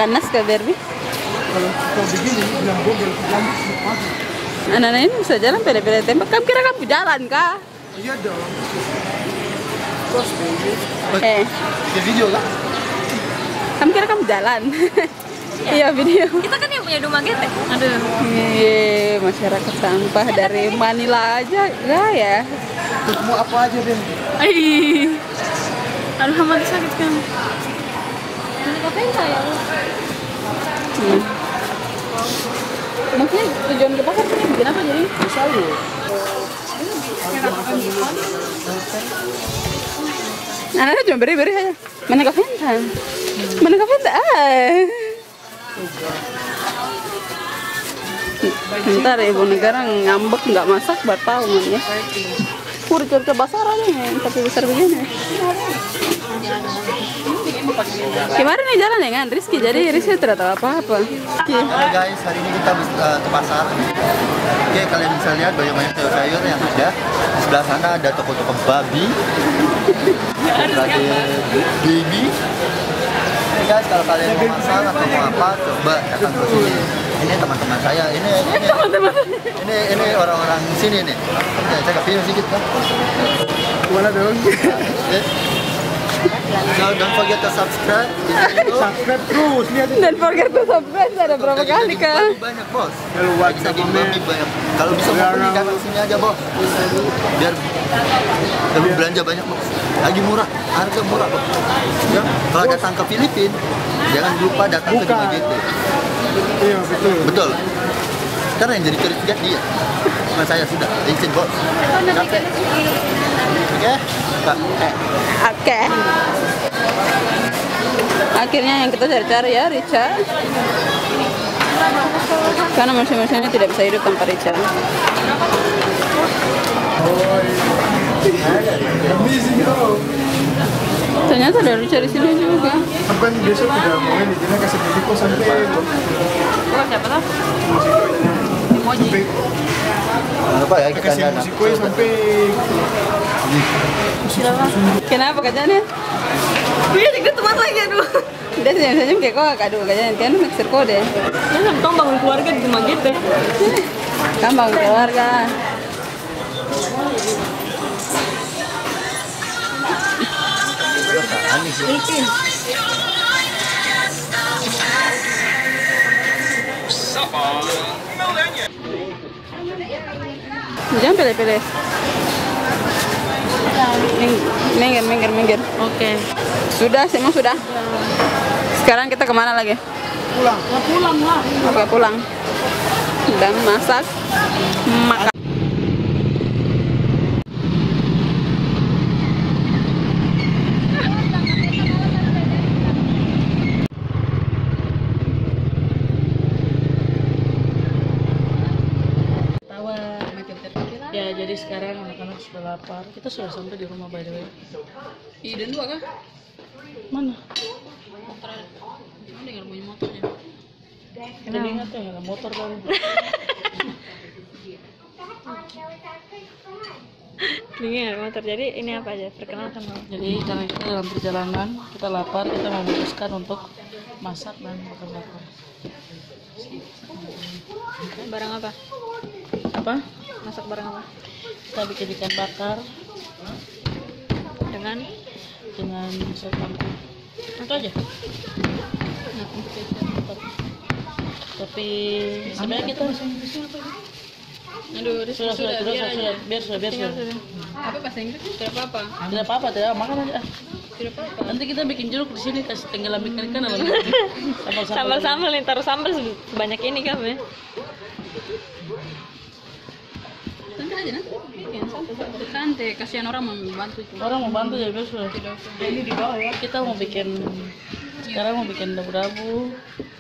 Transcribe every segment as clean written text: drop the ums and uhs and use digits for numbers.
Panas kah Barbie? Kalau begini bilang gue berjalan pagi. Anak-anak ini bisa jalan pede-pede tembak. Kamu kira kamu jalan kah? Iya dong. Terus baby. Di video lah. Kamu kira kamu jalan? Iya video. Kita kan yang punya rumah gete. Aduh. Iya, masyarakat sampah dari Manila aja, enggak ya? Mau apa aja deh. Aduh, amat sakit kan. Ngapain saya? Maksudnya tujuan ke pasar sini bikin apa jadi? Selalu. Anak-anak cuma beri-beri aja. Mana kafentan? Mana kafentan? Ntar ibu negara ngambek nggak masak bertahun ya. Curi-curi ke pasar aja nih, tapi besar begini. Kemarin nih jalan ya kan Rizky, jadi Rizky tidak tahu apa-apa. Halo guys, hari ini kita ke pasar. Oke, kalian bisa lihat banyak-banyak sayur-sayur yang ada. Di sebelah sana ada toko-toko babi. Ada baby. Oke guys, kalau kalian mau masak atau mau apa, coba datang ke sini. Ini teman-teman saya, ini orang-orang sini nih. Oke, saya ke video sedikit kan. Mana dong? So don't forget to subscribe. Subscribe terus. Lihat. Dan forget to subscribe ada berapa kali kah? Banyak bos. Kalau Lagi daging babi banyak. Kalau bisa mau beli datang sini aja bos. Biar lebih belanja banyak bos. Lagi murah, harga murah bos. Ya, kalau datang ke Filipina, jangan lupa datang ke Juma gitu. Iya betul. Betul. Karena yang jadi tourist guide dia. Cuma saya sudah, izin bos. Capek. Oke, Pak. Oke. Akhirnya yang kita cari-cari ya Rica. Karena manusia-manusia tidak bisa hidup tanpa Rica. Amazing bro. Ternyata ada Rica di sini juga. Bukan besok tidak mau ini, dia kasih musiko sampai. Oh, siapa tuh? Sampai Apa ya kita kasih musiko sampai. Kenapa kacanya? Dia juga teman lagi aduh. Dia senyum-senyum kayak kok aduh kacanya kan mixer kode. Dia sama bangun keluarga di rumah gete. Kan bangun keluarga. Jangan pilih-pilih. Minggir. Oke. Sudah, semua sudah. Sekarang kita kemana lagi? Pulang. Ya pulang lah. Oke, pulang. Dan masak, makan. Ya, jadi sekarang anak-anak sudah lapar. Kita sudah sampai di rumah by the way. Dan dua kah? Mana? Motor. Kamu dengar bunyi motornya? Jadi ingat ya, ada motor baru. Dengar motor. Jadi ini apa aja? Perkenalkan mau. Jadi karena kita dalam perjalanan, kita lapar, kita memutuskan untuk masak dan bakar-bakar. Barang apa? Apa? Masak barang apa? Kita bikin ikan bakar Dengan sop kangkung. Itu aja. Tapi sebenarnya kita Aduh, sudah biar sudah. Apa bahasa Inggris? Tidak apa-apa. Tidak apa-apa, tidak makan aja. Tidak apa-apa. Nanti kita bikin jeruk di sini, kasih tenggelam ikan dalam sambal-sambal nih, taruh sambal sebanyak ini kan ya? Santai aja nanti. Santai, kasihan orang mau bantu cuma. Orang mau bantu ya biar sudah. Ini di bawah ya. Kita mau bikin sekarang mau bikin dabu-dabu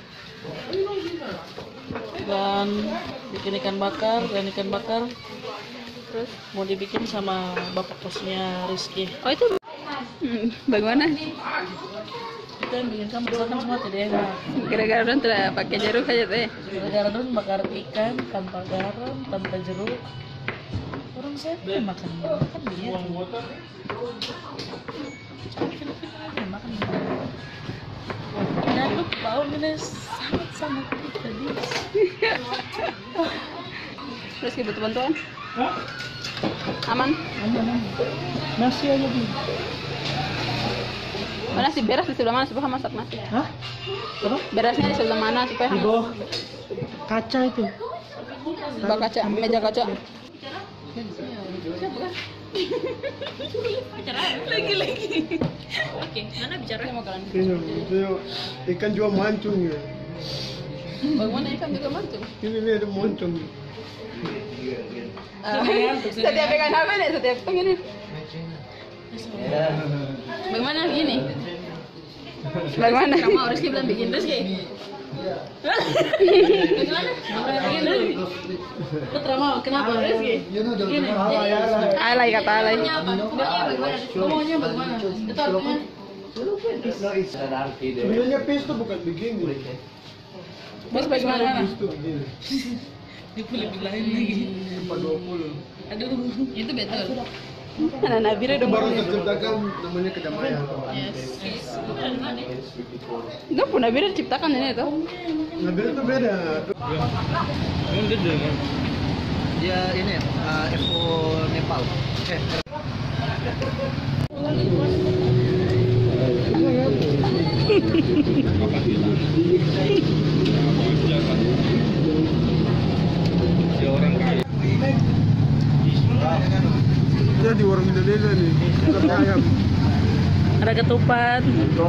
dan bikin ikan bakar terus mau dibikin sama bapak kosnya Rizky. Oh itu Bagaimana? Kita yang bikin kan masakan semua tidak enak. Gara-gara orang tidak pakai jeruk aja teh. Gara-gara dulu bakar ikan tanpa garam, tanpa jeruk. Orang saya makan dia. Makan. Dan lu bau ini sangat tadi. Terus butuh bantuan? Aman? Nasi aja di. Mana sih beres di sebelah mana supaya masak nasi? Hah? Apa? Beresnya di sebelah mana supaya Di bawah kaca itu. bawah kaca, meja kaca. Lagi. Oke, mana bicara? Ikan juga mancung ya. Bagaimana ikan juga mancung? Ini ada mancung. Setiap pegang apa nih? Setiap pengen ini. Bagaimana ini? Bagaimana? Kamu Rizky bilang bikin Rizky. Bagaimana? Bikin Rizky. Putra mau kenapa Rizky? Gini. Alay kata alay. Apa? Bagaimana? Maunya bagaimana? Itu artinya Sebenarnya pesto bukan begini. Bos bagaimana? Pesto begini. Dia boleh bilangin lagi. 420. Aduh, itu betul. Anak Nabire Itu dong. baru terciptakan namanya kedamaian. Enggak pun Nabire diciptakan ini tuh. Nabire itu beda. Dia ini FO Nepal. Dia di warung Indonesia nih. Bukan ayam. ada ketupat.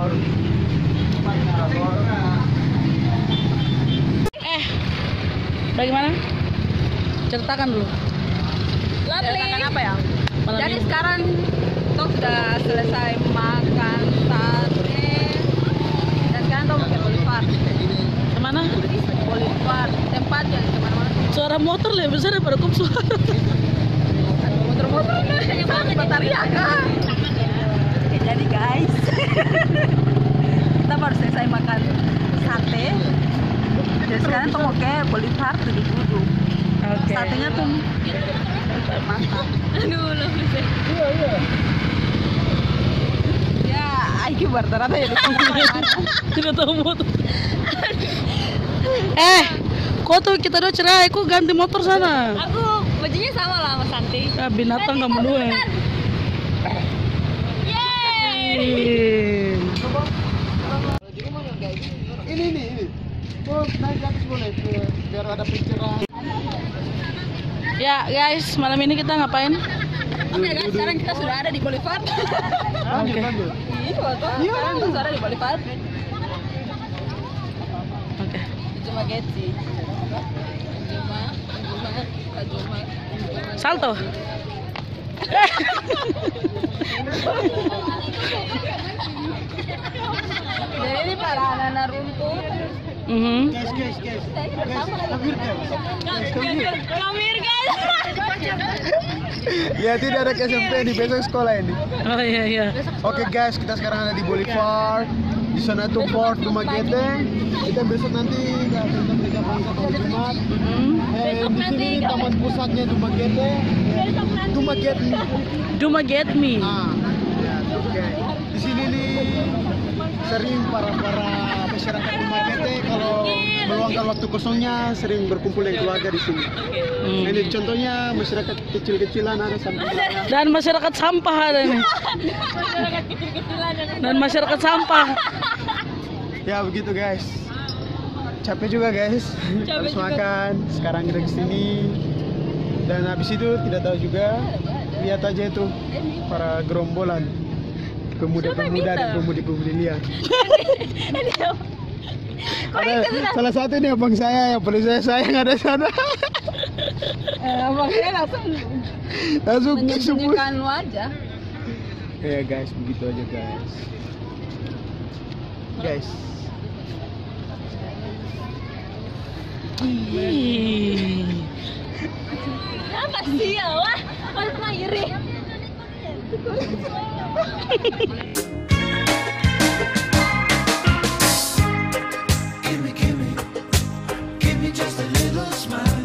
Bagaimana? Ceritakan dulu. Ceritakan apa ya? Malam Jadi ini. sekarang Tok sudah selesai makan sate dan sekarang Tok ke Boulevard. Kemana? Boulevard tempat yang kemana-mana. Suara motor lebih besar daripada kop suara. Motor-motor ini bataria kan? Jadi guys, kita baru selesai makan sate. Dan sekarang Tok mau ke Boulevard duduk-duduk. Oke. Satenya tuh mantap. Aduh, lo bisa. Ya, IQ rata-rata ya. Tidak tahu motor. Kok tuh kita udah cerai, kok ganti motor sana? Aku bajunya sama lah sama Santi. Ah, binatang kamu dua. Yeay. Ini. Oh, naik ke atas boleh biar ada pencerahan. Ya guys, malam ini kita ngapain? Oke guys, sekarang kita sudah ada di Boulevard. Lanjut. Iya, sekarang kita sudah ada di Boulevard. Oke. Cuma Getsi. Cuma. Salto. Jadi ini para anak-anak rumput. Guys. Kamir guys. Ya, tidak ada SMP di besok sekolah ini. Oh iya. Oke guys, kita sekarang ada di Boulevard. Di sana tuh Port Dumaguete. Kita besok nanti ke Atlanta Merdeka Bangsa tahun Jumat. Di sini taman pusatnya Dumaguete. Duma get me. Oke. Di sini nih sering para masyarakat Dumaguete kalau meluangkan waktu kosongnya sering berkumpul dengan keluarga di sini. Ini contohnya masyarakat kecil-kecilan ada sampai Dan masyarakat sampah ada nih. Dan masyarakat sampah. ya begitu guys. Capek juga guys. Harus makan. Sekarang kita kesini dan habis itu tidak tahu juga. Lihat aja itu para gerombolan pemuda-pemuda dan pemudi-pemudi liar. Ada salah satu nih abang saya yang paling saya sayang ada sana. Abang saya langsung menyembunyikan wajah. Ya guys, begitu aja guys. Apa sih ya wah? Kalau pernah iri. Give me just a little smile.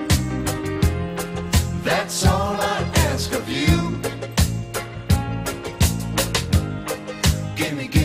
That's all I ask of you. Give me